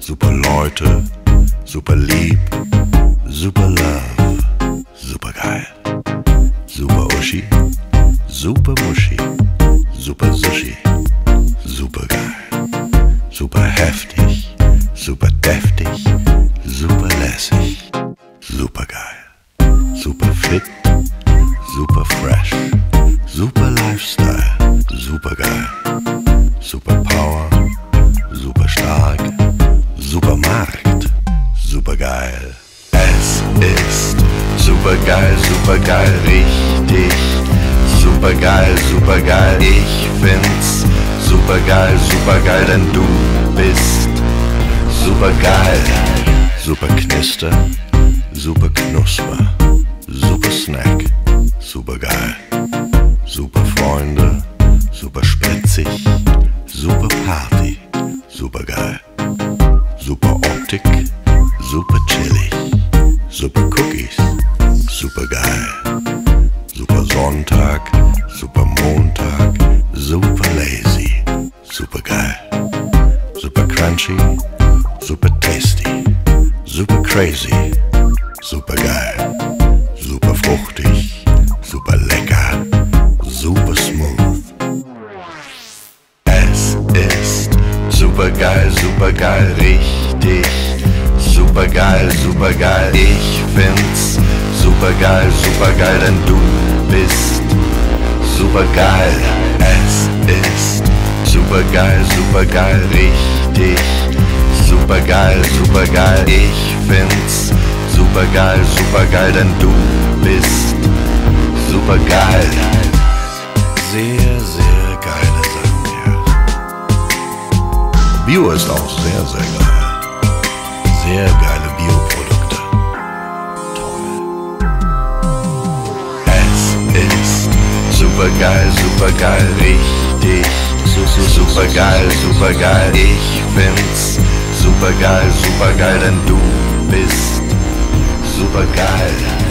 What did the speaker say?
super Leute, super lieb, super Love, super geil. Super Uschi, super Muschi, super Sushi, super geil. Super heftig, super deftig, super lässig, super geil. Super fit, super fresh, super Lifestyle, super geil. Super Power, super stark, super Markt, super geil. Es ist super geil, richtig. Super geil, ich find's super geil, denn du bist super geil. Super Knister, super Knusper, super Snack, super geil. Super Freunde, super spritzig, super Party, super geil. Super Optik, super chillig, super Cookies, super geil. Super Sonntag, super Montag, super lazy, super geil. Super crunchy, super tasty, super crazy, super geil. Super fruchtig, super lecker, super smooth. Es ist super geil, richtig. Super geil, ich find's super geil, denn du bist super geil. Es ist super geil, richtig. Super geil, ich find's super geil, denn du bist super geil. Sehr, sehr geile Sachen, ja. Bio ist auch sehr, sehr geil. Sehr geile Bioprodukte. Toll. Es ist super geil, richtig. Super geil, ich find's super geil, denn du bist super geil.